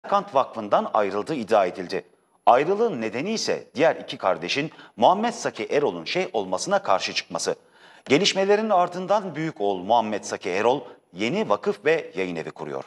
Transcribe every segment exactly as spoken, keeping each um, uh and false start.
Kant Vakfı'ndan ayrıldığı iddia edildi. Ayrılığın nedeni ise diğer iki kardeşin Muhammed Saki Erol'un şeyh olmasına karşı çıkması. Gelişmelerin ardından büyük oğul Muhammed Saki Erol yeni vakıf ve yayın evi kuruyor.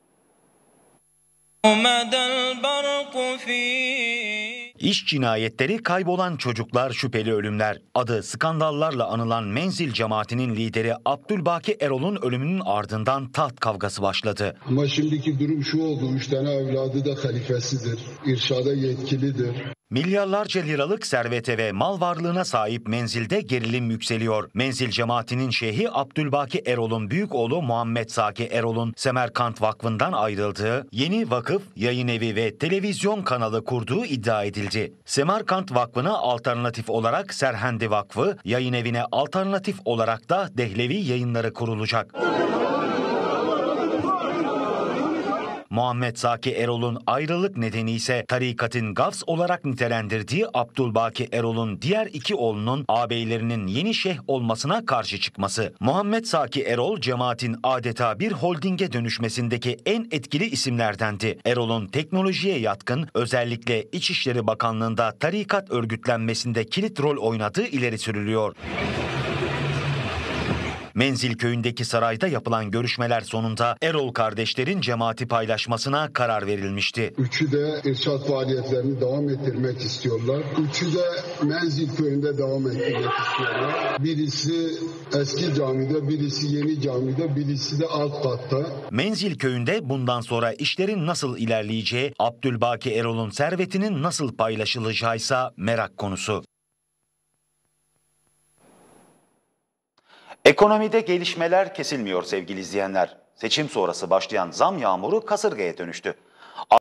İş cinayetleri, kaybolan çocuklar, şüpheli ölümler. Adı skandallarla anılan Menzil cemaatinin lideri Abdülbaki Erol'un ölümünün ardından taht kavgası başladı. Ama şimdiki durum şu oldu: üç tane evladı da halifesidir, irşada yetkilidir. Milyarlarca liralık servete ve mal varlığına sahip Menzil'de gerilim yükseliyor. Menzil cemaatinin şeyhi Abdülbaki Erol'un büyük oğlu Muhammed Saki Erol'un Semerkant Vakfı'ndan ayrıldığı, yeni vakıf, yayın evi ve televizyon kanalı kurduğu iddia edildi. Semerkant Vakfı'na alternatif olarak Serhendi Vakfı, yayın evine alternatif olarak da Dehlevi Yayınları kurulacak. Muhammed Saki Erol'un ayrılık nedeni ise tarikatın gavs olarak nitelendirdiği Abdülbaki Erol'un diğer iki oğlunun ağabeylerinin yeni şeyh olmasına karşı çıkması. Muhammed Saki Erol, cemaatin adeta bir holdinge dönüşmesindeki en etkili isimlerdendi. Erol'un teknolojiye yatkın, özellikle İçişleri Bakanlığı'nda tarikat örgütlenmesinde kilit rol oynadığı ileri sürülüyor. Menzil köyündeki sarayda yapılan görüşmeler sonunda Erol kardeşlerin cemaati paylaşmasına karar verilmişti. Üçü de irşad faaliyetlerini devam ettirmek istiyorlar. Üçü de Menzil köyünde devam ettirmek istiyorlar. Birisi eski camide, birisi yeni camide, birisi de alt katta. Menzil köyünde bundan sonra işlerin nasıl ilerleyeceği, Abdülbaki Erol'un servetinin nasıl paylaşılacağıysa merak konusu. Ekonomide gelişmeler kesilmiyor sevgili izleyenler. Seçim sonrası başlayan zam yağmuru kasırgaya dönüştü.